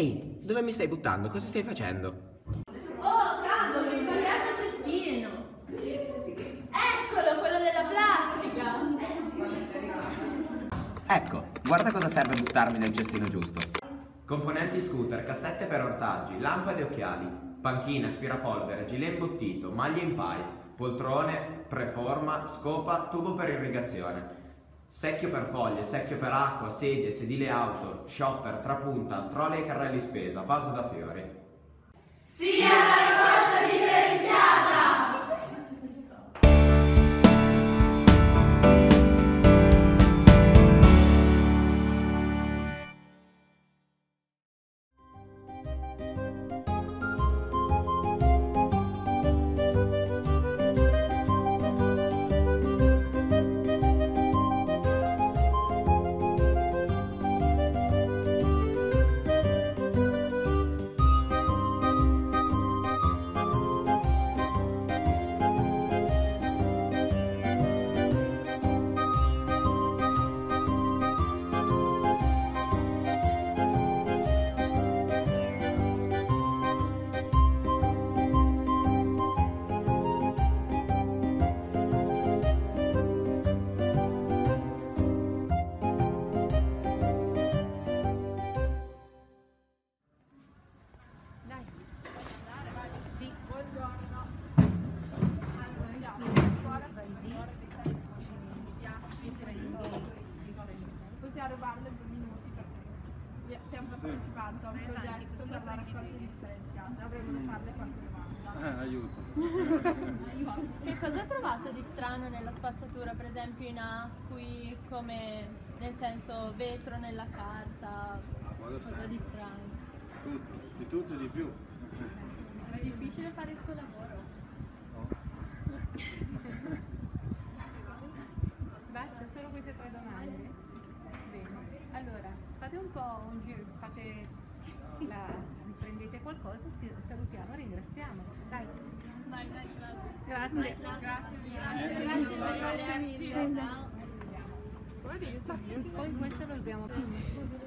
Ehi, dove mi stai buttando? Cosa stai facendo? Oh, cavolo, ho sbagliato il cestino! Eccolo, quello della plastica! Ecco, guarda cosa serve buttarmi nel cestino giusto. Componenti scooter, cassette per ortaggi, lampade e occhiali, panchina, aspirapolvere, gilet imbottito, maglie in paio, poltrone, preforma, scopa, tubo per irrigazione, secchio per foglie, secchio per acqua, sedie, sedile auto, shopper, trapunta, trolley e carrelli spesa, vaso da fiori. Sia la raccolta differenziata! Possiamo rubarle 2 minuti perché stiamo partecipando a un progetto per la raccolta differenziata, avremmo da farle qualche domanda. Aiuto. Che cosa hai trovato di strano nella spazzatura, per esempio in acqui, come nel senso vetro nella carta? Cosa di strano? Tutto, di tutto e di più. È difficile fare il suo lavoro. Basta, solo queste 3 domande? Bene, allora fate un po' un giro, prendete qualcosa, salutiamo, ringraziamo. Dai. Vai, Grazie. Grazie mille. Poi questo lo dobbiamo finire.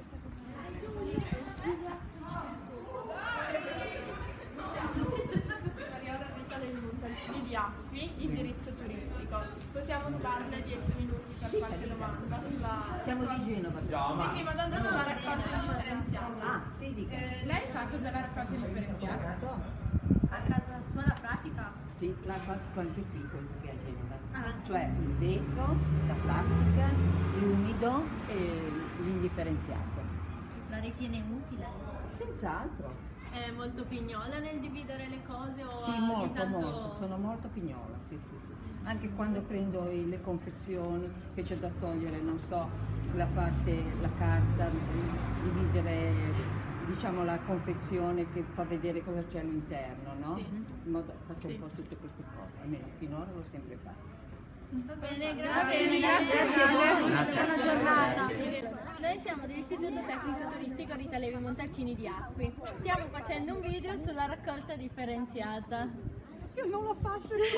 Di Acqui, indirizzo turistico. Possiamo rubarle 10 minuti per qualche domanda sulla... Siamo di Genova. Sì, ma dando sulla raccolta differenziata. Ah, sì, dica. Lei sa cos'è la raccolta differenziata? Certo. A casa sua la pratica? Sì, la fatto anche qui quello che è a Genova. Cioè il vetro, la plastica, l'umido e l'indifferenziato. La ritiene utile? Senz'altro. È molto pignola nel dividere le cose o Sì, ogni molto, tanto... molto, sono molto pignola, sì, sì, sì. Anche quando prendo le confezioni, che c'è da togliere, non so, la carta, dividere, diciamo, la confezione che fa vedere cosa c'è all'interno, no? Sì. In modo faccio un po' tutte queste cose, almeno finora l'ho sempre fatto. Va bene, Grazie, grazie a voi. Grazie. Buona giornata. Noi siamo dell'Istituto Tecnico Turistico Rita Levi Montalcini di Acqui. Stiamo facendo un video sulla raccolta differenziata. Io non l'ho fatto.